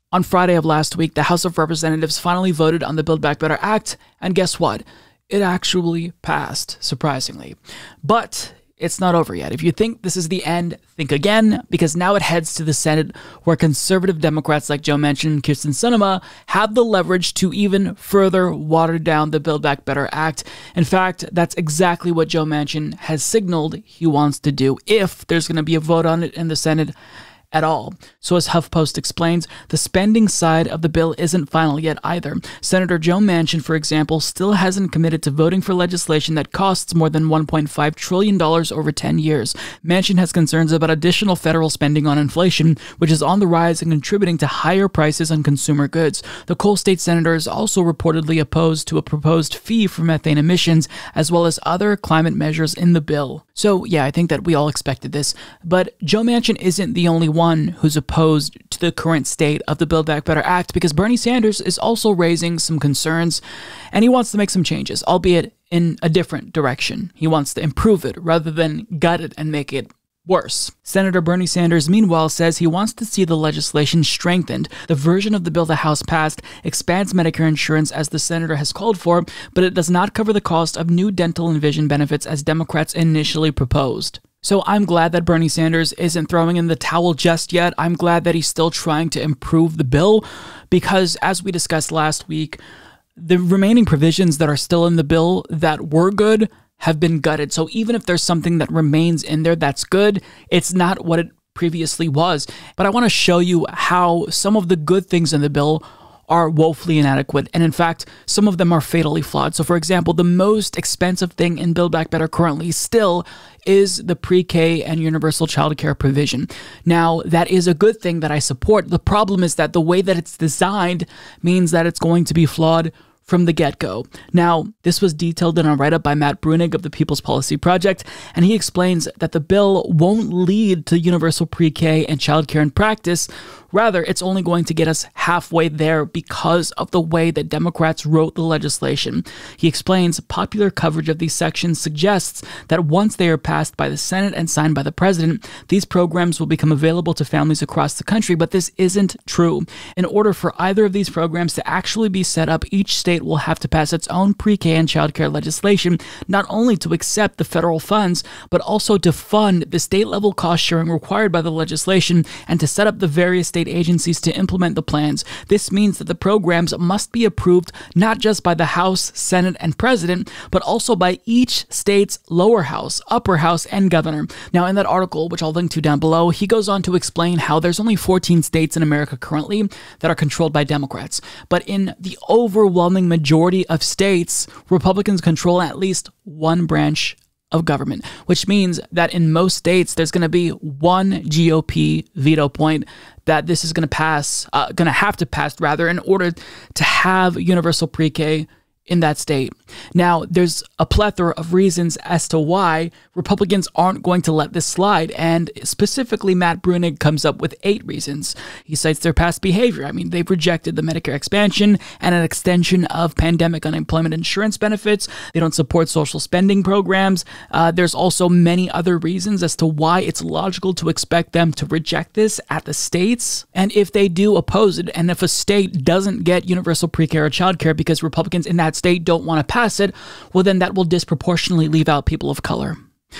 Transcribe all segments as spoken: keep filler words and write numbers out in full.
On Friday of last week, the House of Representatives finally voted on the Build Back Better Act, and guess what? It actually passed, surprisingly. But it's not over yet. If you think this is the end, think again, because now it heads to the Senate, where conservative Democrats like Joe Manchin and Kyrsten Sinema have the leverage to even further water down the Build Back Better Act. In fact, that's exactly what Joe Manchin has signaled he wants to do if there's going to be a vote on it in the Senate at all. So as HuffPost explains, the spending side of the bill isn't final yet either. Senator Joe Manchin, for example, still hasn't committed to voting for legislation that costs more than one point five trillion dollars over ten years. Manchin has concerns about additional federal spending on inflation, which is on the rise and contributing to higher prices on consumer goods. The coal state senator is also reportedly opposed to a proposed fee for methane emissions, as well as other climate measures in the bill. So yeah, I think that we all expected this, but Joe Manchin isn't the only one one who's opposed to the current state of the Build Back Better Act, because Bernie Sanders is also raising some concerns, and he wants to make some changes, albeit in a different direction. He wants to improve it rather than gut it and make it worse. Senator Bernie Sanders, meanwhile, says he wants to see the legislation strengthened. The version of the bill the House passed expands Medicare insurance as the senator has called for, but it does not cover the cost of new dental and vision benefits as Democrats initially proposed. So I'm glad that Bernie Sanders isn't throwing in the towel just yet. I'm glad that he's still trying to improve the bill, because as we discussed last week, the remaining provisions that are still in the bill that were good have been gutted. So even if there's something that remains in there that's good, it's not what it previously was. But I want to show you how some of the good things in the bill are woefully inadequate, and in fact, some of them are fatally flawed. So for example, the most expensive thing in Build Back Better currently still is the pre-K and universal childcare provision. Now, that is a good thing that I support. The problem is that the way that it's designed means that it's going to be flawed from the get-go. Now, this was detailed in a write-up by Matt Bruenig of the People's Policy Project, and he explains that the bill won't lead to universal pre-K and childcare in practice. Rather, it's only going to get us halfway there because of the way that Democrats wrote the legislation. He explains popular coverage of these sections suggests that once they are passed by the Senate and signed by the president, these programs will become available to families across the country, but this isn't true. In order for either of these programs to actually be set up, each state will have to pass its own pre-K and childcare legislation, not only to accept the federal funds, but also to fund the state-level cost sharing required by the legislation and to set up the various state agencies to implement the plans. This means that the programs must be approved not just by the House, Senate, and President, but also by each state's lower house, upper house, and governor. Now, in that article, which I'll link to down below, he goes on to explain how there's only fourteen states in America currently that are controlled by Democrats. But in the overwhelming majority of states, Republicans control at least one branch of government, which means that in most states, there's going to be one G O P veto point that this is going to pass, uh, going to have to pass rather, in order to have universal pre-K in that state. Now, there's a plethora of reasons as to why Republicans aren't going to let this slide, and specifically Matt Bruenig comes up with eight reasons. He cites their past behavior. I mean, they've rejected the Medicare expansion and an extension of pandemic unemployment insurance benefits. They don't support social spending programs. Uh, there's also many other reasons as to why it's logical to expect them to reject this at the states. And if they do oppose it, and if a state doesn't get universal pre-K or childcare because Republicans in that state don't want to pass it, well, then that will disproportionately leave out people of color.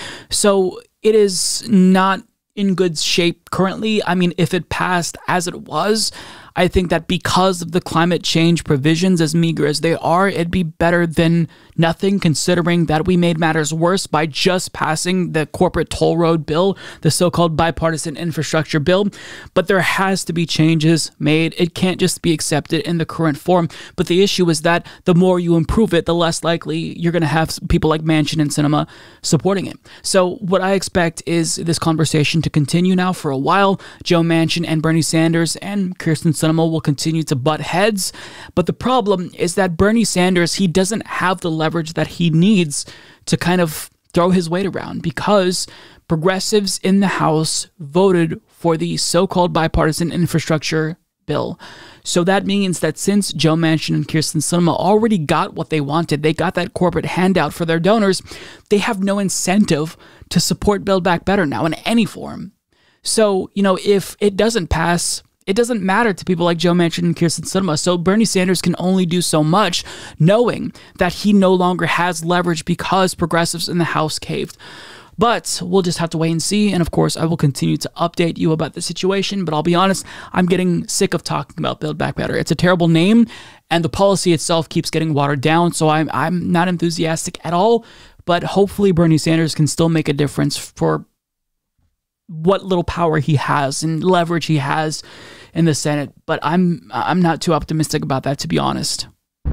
So it is not in good shape currently. I mean, if it passed as it was, I think that because of the climate change provisions, as meager as they are, it'd be better than nothing, considering that we made matters worse by just passing the corporate toll road bill, the so-called bipartisan infrastructure bill. But there has to be changes made. It can't just be accepted in the current form. But the issue is that the more you improve it, the less likely you're going to have people like Manchin and Sinema supporting it. So what I expect is this conversation to continue now for a while. Joe Manchin and Bernie Sanders and Kyrsten Sinema will continue to butt heads, but the problem is that Bernie Sanders, he doesn't have the leverage that he needs to kind of throw his weight around, because progressives in the House voted for the so-called bipartisan infrastructure bill. So that means that since Joe Manchin and Kyrsten Sinema already got what they wanted, they got that corporate handout for their donors, they have no incentive to support Build Back Better now in any form. So, you know, if it doesn't pass, It doesn't matter to people like Joe Manchin and Kyrsten Sinema. So Bernie Sanders can only do so much, knowing that he no longer has leverage because progressives in the House caved. But we'll just have to wait and see. And of course, I will continue to update you about the situation. But I'll be honest, I'm getting sick of talking about Build Back Better. It's a terrible name, and the policy itself keeps getting watered down. So I'm I'm not enthusiastic at all. But hopefully Bernie Sanders can still make a difference for what little power he has and leverage he has in the Senate. But I'm I'm not too optimistic about that, to be honest.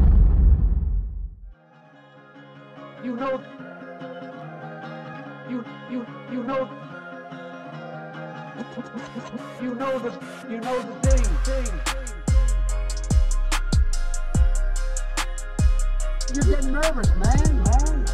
You know. You you you know you know the you know the thing thing. You're getting nervous, man, man.